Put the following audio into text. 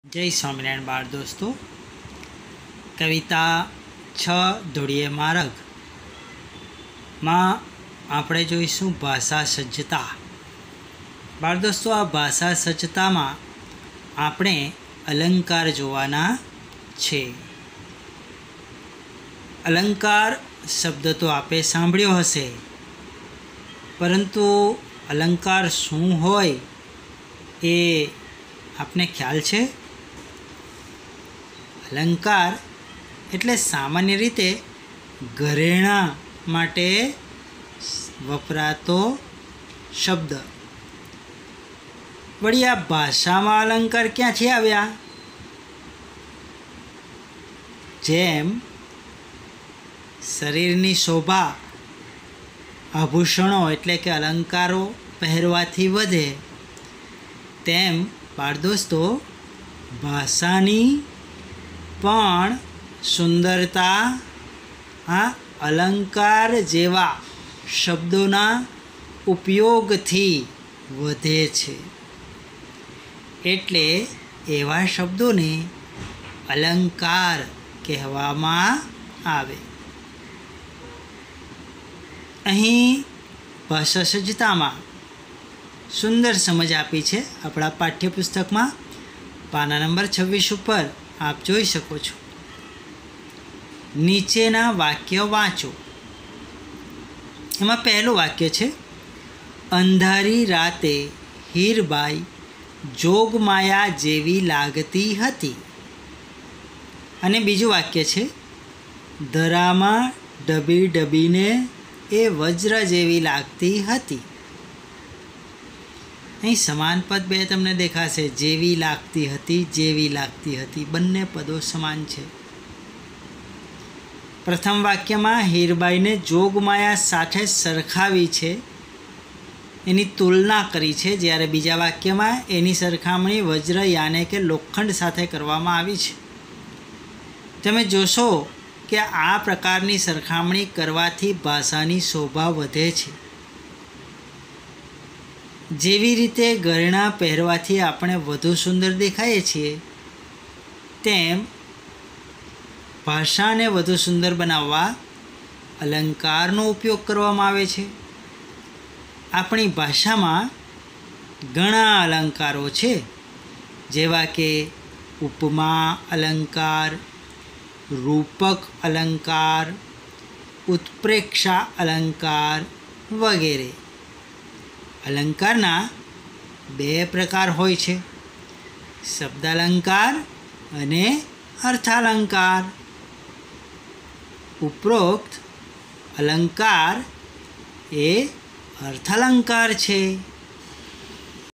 जय स्वामिनारायण बाळ दोस्तों, कविता 6 ધોળીએ માર્ગ માં આપણે જોઈશું ભાષા સજ્જતા। બાળ દોસ્તો, આ ભાષા સજ્જતામાં આપણે અલંકાર જોવાના છે। અલંકાર શબ્દ તો આપે સાંભળ્યો હશે, પરંતુ અલંકાર શું હોય એ આપને ખ્યાલ છે? અલંકાર એટલે સામાન્ય રીતે ઘરેણાં માટે વપરાતો શબ્દ। વળી આ ભાષામાં અલંકાર ક્યાંથી આવ્યા? જેમ શરીરની શોભા આભૂષણો એટલે કે અલંકારો પહેરવાથી વધે, તેમ બાળ દોસ્તો ભાષાની પણ સુંદરતા આ અલંકાર જેવા શબ્દોના ઉપયોગથી વધે છે। એટલે એવા શબ્દોને અલંકાર કહેવામાં આવે। અહીં ભાષા સજ્જતામાં સુંદર સમજ આપી છે આપણા પાઠ્યપુસ્તકમાં। પાના નંબર 26 ઉપર આપ જોઈ શકો છો। નીચેના વાક્ય વાંચો। એમાં પહેલું વાક્ય છે, અંધારી રાતે હીરબાઈ જોગમાયા જેવી લાગતી હતી। અને બીજું વાક્ય છે, ધરામાં ડબી ડબીને એ વજ્ર જેવી લાગતી હતી। અહીં સમાન પદ બે તમને દેખાશે, જેવી લાગતી હતી, જેવી લાગતી હતી, બંને પદો સમાન છે। પ્રથમ વાક્યમાં હીરબાઈને જોગમાયા સાથે સરખાવી છે, એની તુલના કરી છે, જ્યારે બીજા વાક્યમાં એની સરખામણી વજ્ર યાને કે લોખંડ સાથે કરવામાં આવી છે। તમે જોશો કે આ પ્રકારની સરખામણી કરવાથી ભાષાની શોભા વધે છે। જેવી રીતે ઘરેણાં પહેરવાથી આપણે વધુ સુંદર દેખાઈએ છીએ, તેમ ભાષાને વધુ સુંદર બનાવવા અલંકારનો ઉપયોગ કરવામાં આવે છે। આપણી ભાષામાં ઘણા અલંકારો છે, જેવા કે ઉપમા અલંકાર, રૂપક અલંકાર, ઉત્પ્રેક્ષા અલંકાર વગેરે। અલંકારના 2 પ્રકાર હોય છે, શબ્દાલંકાર અને અર્થાલંકાર। ઉપરોક્ત અલંકાર એ અર્થાલંકાર છે।